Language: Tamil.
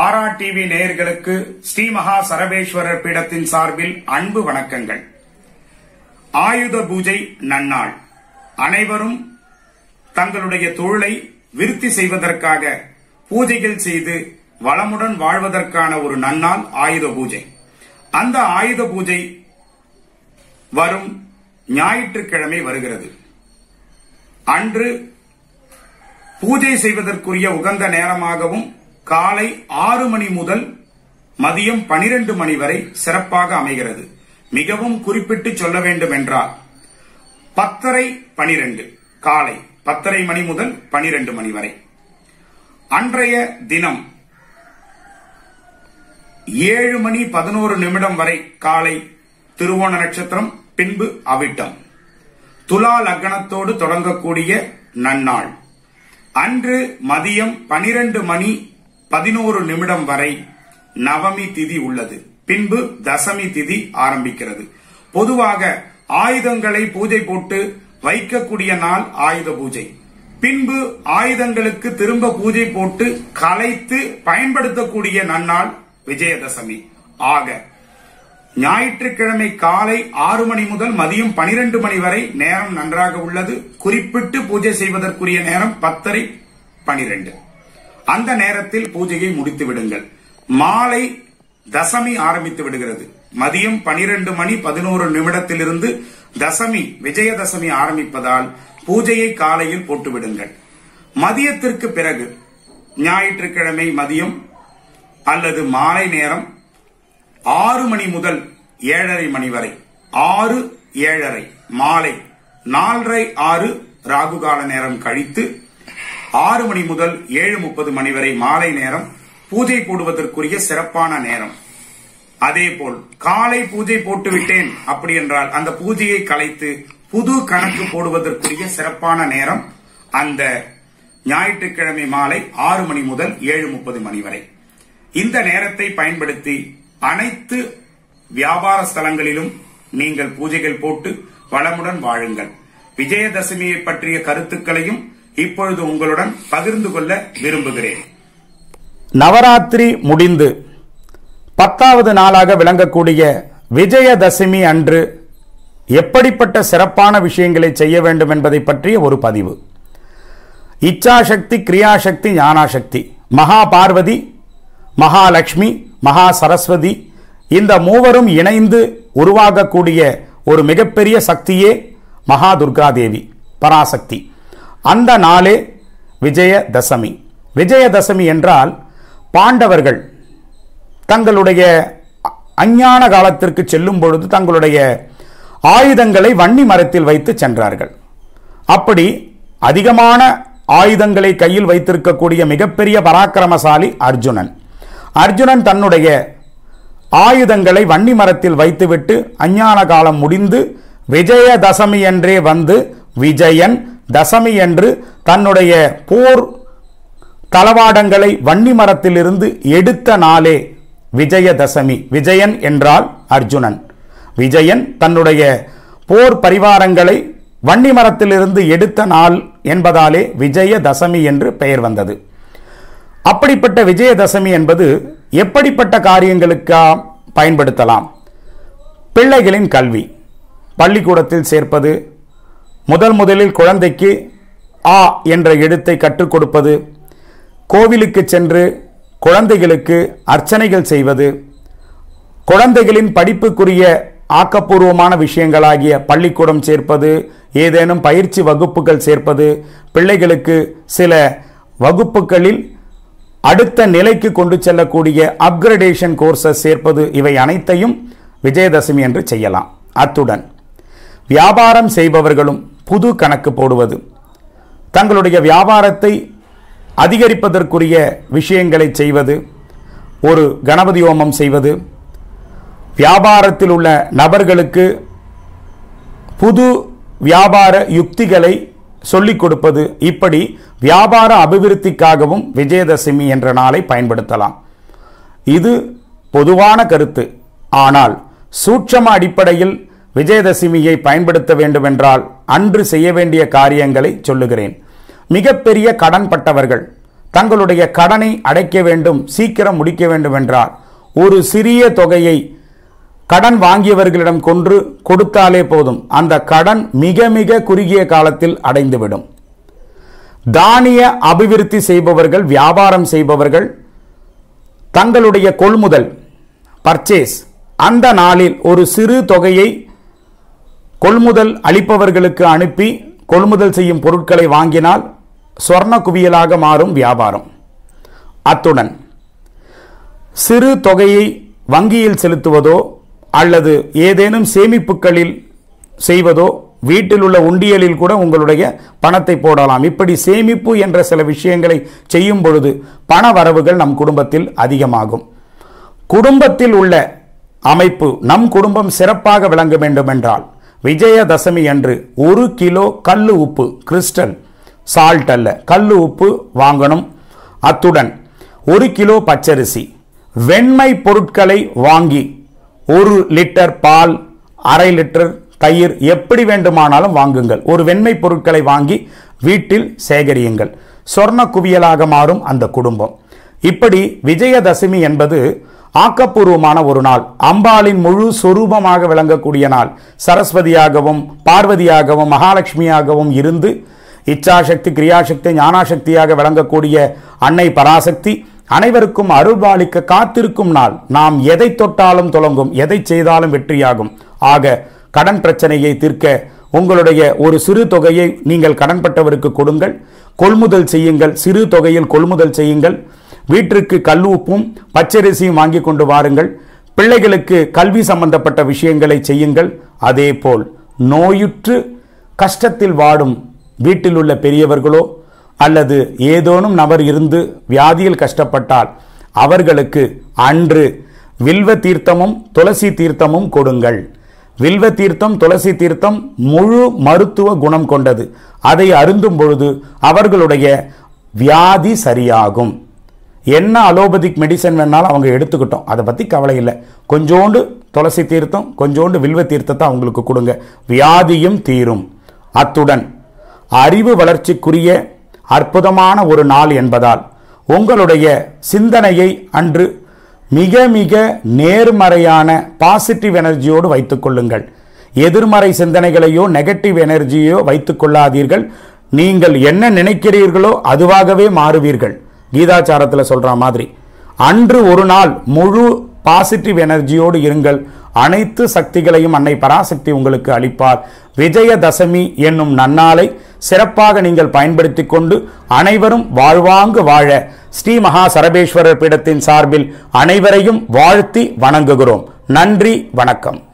ஆரா டிவி நேயர்களுக்கு ஸ்ரீ மகா சரபேஸ்வரர் பீடத்தின் சார்பில் அன்பு வணக்கங்கள். ஆயுத பூஜை நன்னாள். அனைவரும் தங்களுடைய தொழிலை விருத்தி செய்வதற்காக பூஜைகள் செய்து வளமுடன் வாழ்வதற்கான ஒரு நன்னாள் ஆயுத பூஜை. அந்த ஆயுத பூஜை வரும் ஞாயிற்றுக்கிழமை வருகிறது. அன்று பூஜை செய்வதற்குரிய உகந்த நேரமாகவும் காலை 6 மணி முதல் மதியம் 12 மணி வரை சிறப்பாக அமைகிறது. மிகவும் குறிப்பிட்டு சொல்ல வேண்டும் என்றால் 10:30 காலை 10:30 மணி முதல் 12 மணி வரை. அன்றைய தினம் 7 மணி 11 நிமிடம் வரை காலை திருவோண நட்சத்திரம், பின்பு அவிட்டம். துலா லக்னத்தோடு தொடங்கக்கூடிய நன்னாள். அன்று மதியம் 12 மணி 11 நிமிடம் வரை நவமி திதி உள்ளது. பின்பு தசமி திதி ஆரம்பிக்கிறது. பொதுவாக ஆயுதங்களை பூஜை போட்டு வைக்கக்கூடிய நாள் ஆயுத பூஜை. பின்பு ஆயுதங்களுக்கு திரும்ப பூஜை போட்டு கலைத்து பயன்படுத்தக்கூடிய நன்னாள் விஜயதசமி. ஆக ஞாயிற்றுக்கிழமை காலை 6 மணி முதல் மதியம் 12 மணி வரை நேரம் நன்றாக உள்ளது. குறிப்பிட்டு பூஜை செய்வதற்குரிய நேரம் 10:30-12. அந்த நேரத்தில் பூஜையை முடித்து விடுங்கள். மாலை தசமி ஆரம்பித்து விடுகிறது. மதியம் 12 மணி 11 நிமிடத்திலிருந்து தசமி விஜயதசமி ஆரம்பிப்பதால் பூஜையை காலையில் போட்டுவிடுங்கள். மதியத்திற்கு பிறகு ஞாயிற்றுக்கிழமை மதியம் அல்லது மாலை நேரம் 6 மணி முதல் 7:30 மணி வரை, 6-7:30 மாலை 4:30-6 ராகுகால நேரம் கழித்து 6 மணி முதல் 7:30 மணி வரை மாலை நேரம் பூஜை போடுவதற்குரிய சிறப்பான நேரம். அதேபோல் காலை பூஜை போட்டுவிட்டேன் அப்படி என்றால் அந்த பூஜையை கலைத்து புது கணக்கு போடுவதற்குரிய சிறப்பான நேரம் அந்த ஞாயிற்றுக்கிழமை மாலை 6 மணி முதல் 7:30 மணி வரை. இந்த நேரத்தை பயன்படுத்தி அனைத்து வியாபார ஸ்தலங்களிலும் நீங்கள் பூஜைகள் போட்டு வளமுடன் வாழுங்கள். விஜயதசமியை பற்றிய கருத்துக்களையும் இப்பொழுது உங்களுடன் பகிர்ந்து கொள்ள விரும்புகிறேன். நவராத்திரி முடிந்து 10வது நாளாக விளங்கக்கூடிய விஜயதசமி அன்று எப்படிப்பட்ட சிறப்பான விஷயங்களை செய்ய வேண்டும் என்பதை பற்றிய ஒரு பதிவு. இச்சாசக்தி, கிரியாசக்தி, ஞானாசக்தி, மகா பார்வதி, மகாலட்சுமி, மகா சரஸ்வதி, இந்த மூவரும் இணைந்து உருவாகக்கூடிய ஒரு மிகப்பெரிய சக்தியே மகா துர்காதேவி பராசக்தி. அந்த நாளே விஜயதசமி. விஜயதசமி என்றால் பாண்டவர்கள் தங்களுடைய அஞ்ஞான காலத்திற்கு செல்லும் பொழுது தங்களுடைய ஆயுதங்களை வன்னி மரத்தில் வைத்து சென்றார்கள். அப்படி அதிகமான ஆயுதங்களை கையில் வைத்திருக்கக்கூடிய மிகப்பெரிய பராக்கிரமசாலி அர்ஜுனன். அர்ஜுனன் தன்னுடைய ஆயுதங்களை வன்னி மரத்தில் வைத்துவிட்டு அஞ்ஞான காலம் முடிந்து விஜயதசமி என்றே வந்து விஜயன் தசமி என்று தன்னுடைய போர் தளவாடங்களை வன்னி மரத்திலிருந்து எடுத்த நாளே விஜயதசமி. விஜயன் என்றால் அர்ஜுனன். விஜயன் தன்னுடைய போர் பரிவாரங்களை வன்னி மரத்திலிருந்து எடுத்த நாள் என்பதாலே விஜயதசமி என்று பெயர் வந்தது. அப்படிப்பட்ட விஜயதசமி என்பது எப்படிப்பட்ட காரியங்களுக்கு பயன்படுத்தலாம்? பிள்ளைகளின் கல்வி, பள்ளிக்கூடத்தில் சேர்ப்பது, முதலில் குழந்தைக்கு ஆ என்ற எழுத்தை கற்றுக் கொடுப்பது, கோவிலுக்கு சென்று குழந்தைகளுக்கு அர்ச்சனைகள் செய்வது, குழந்தைகளின் படிப்புக்குரிய ஆக்கப்பூர்வமான விஷயங்களாகிய பள்ளிக்கூடம் சேர்ப்பது, ஏதேனும் பயிற்சி வகுப்புகள் சேர்ப்பது, பிள்ளைகளுக்கு சில வகுப்புகளில் அடுத்த நிலைக்கு கொண்டு செல்லக்கூடிய அப்கிரேடேஷன் கோர்சஸ் சேர்ப்பது, இவை அனைத்தையும் விஜயதசமி என்று செய்யலாம். அத்துடன் வியாபாரம் செய்பவர்களும் புது கணக்கு போடுவது, தங்களுடைய வியாபாரத்தை அதிகரிப்பதற்குரிய விஷயங்களை செய்வது, ஒரு கணபதி ஹோமம் செய்வது, வியாபாரத்தில் உள்ள நபர்களுக்கு புது வியாபார யுக்திகளை சொல்லிக் கொடுப்பது, இப்படி வியாபார அபிவிருத்திக்காகவும் விஜயதசமி என்ற நாளை பயன்படுத்தலாம். இது பொதுவான கருத்து. ஆனால் சூட்சம அடிப்படையில் விஜயதசமியை பயன்படுத்த வேண்டுமென்றால் அன்று செய்ய வேண்டிய காரியங்களை சொல்லுகிறேன். மிகப்பெரிய கடன் பட்டவர்கள் தங்களுடைய கடனை அடைக்க வேண்டும், சீக்கிரம் முடிக்க வேண்டும் என்றால் ஒரு சிறிய தொகையை கடன் வாங்கியவர்களிடம் கொன்று கொடுத்தாலே போதும், அந்த கடன் மிக மிக குறுகிய காலத்தில் அடைந்துவிடும். தானிய அபிவிருத்தி செய்பவர்கள், வியாபாரம் செய்பவர்கள் தங்களுடைய கொள்முதல் பர்ச்சேஸ் அந்த நாளில் ஒரு சிறு தொகையை கொள்முதல் அளிப்பவர்களுக்கு அனுப்பி கொள்முதல் செய்யும் பொருட்களை வாங்கினால் சொர்ண குவியலாக மாறும் வியாபாரம். அத்துடன் சிறு தொகையை வங்கியில் செலுத்துவதோ அல்லது ஏதேனும் சேமிப்புகளில் செய்வதோ, வீட்டில் உள்ள உண்டியலில் கூட உங்களுடைய பணத்தை போடலாம். இப்படி சேமிப்பு என்ற சில விஷயங்களை செய்யும் பொழுது பண வரவுகள் நம் குடும்பத்தில் அதிகமாகும். குடும்பத்தில் உள்ள அமைப்பு, நம் குடும்பம் சிறப்பாக விளங்க வேண்டும் என்றால் விஜயதசமி அன்று 1 கிலோ கல்லு உப்பு, கிறிஸ்டல் சால்ட் அல்ல, கல்லு உப்பு வாங்கணும். அத்துடன் 1 கிலோ பச்சரிசி, வெண்மை பொருட்களை வாங்கி 1 லிட்டர் பால், 1/2 லிட்டர் தயிர், எப்படி வேண்டுமானாலும் வாங்குங்கள். ஒரு வெண்மை பொருட்களை வாங்கி வீட்டில் சேகரியுங்கள். சொர்ண குவியலாக மாறும் அந்த குடும்பம். இப்படி விஜயதசமி என்பது ஆக்கப்பூர்வமான ஒரு நாள். அம்பாளின் முழு சொரூபமாக விளங்கக்கூடிய நாள். சரஸ்வதியாகவும் பார்வதியாகவும் மகாலட்சுமியாகவும் இருந்து இச்சாசக்தி, கிரியாசக்தி, ஞானாசக்தியாக விளங்கக்கூடிய அன்னை பராசக்தி அனைவருக்கும் அருள்பாலிக்க காத்திருக்கும் நாள். நாம் எதை தொட்டாலும் தொடங்கும், எதை செய்தாலும் வெற்றியாகும். ஆக கடன் பிரச்சனையை தீர்க்க உங்களுடைய ஒரு சிறு தொகையை நீங்கள் கடன்பட்டவருக்கு கொடுங்கள், கொள்முதல் செய்யுங்கள். சிறு தொகையில் கொள்முதல் செய்யுங்கள். வீட்டிற்கு கல் உப்பும் பச்சரிசியும் வாங்கி கொண்டு வாருங்கள். பிள்ளைகளுக்கு கல்வி சம்பந்தப்பட்ட விஷயங்களை செய்யுங்கள். அதேபோல் நோயுற்று கஷ்டத்தில் வாடும் வீட்டில் உள்ள பெரியவர்களோ அல்லது ஏதோனும் நபர் இருந்து வியாதியில் கஷ்டப்பட்டால் அவர்களுக்கு அன்று வில்வ தீர்த்தமும் துளசி தீர்த்தமும் கொடுங்கள். வில்வ தீர்த்தம், துளசி தீர்த்தம் முழு மருத்துவ குணம் கொண்டது. அதை அருந்தும் பொழுது அவர்களுடைய வியாதி சரியாகும். என்ன அலோபதிக் மெடிசன் வேணாலும் அவங்க எடுத்துக்கிட்டோம், அதை பற்றி கவலை இல்லை. கொஞ்சோண்டு துளசி தீர்த்தம், கொஞ்சோண்டு வில்வ தீர்த்தத்தை அவங்களுக்கு கொடுங்க, வியாதியும் தீரும். அத்துடன் அறிவு வளர்ச்சிக்குரிய அற்புதமான ஒரு நாள் என்பதால் உங்களுடைய சிந்தனையை அன்று மிக மிக நேர்மறையான பாசிட்டிவ் எனர்ஜியோடு வைத்துக் கொள்ளுங்கள். எதிர்மறை சிந்தனைகளையோ நெகட்டிவ் எனர்ஜியோ வைத்துக் கொள்ளாதீர்கள். நீங்கள் என்ன நினைக்கிறீர்களோ அதுவாகவே மாறுவீர்கள். கீதாச்சாரத்தில் சொல்ற மாதிரி அன்று ஒரு நாள் முழு பாசிட்டிவ் எனர்ஜியோடு இருங்கள். அனைத்து சக்திகளையும் அன்னை பராசக்தி உங்களுக்கு அளிப்பார். விஜயதசமி என்னும் நன்னாளை சிறப்பாக நீங்கள் பயன்படுத்திக் கொண்டு அனைவரும் வாழ்வாங்கு வாழ ஸ்ரீ மகா சரபேஸ்வரர் பீடத்தின் சார்பில் அனைவரையும் வாழ்த்தி வணங்குகிறோம். நன்றி, வணக்கம்.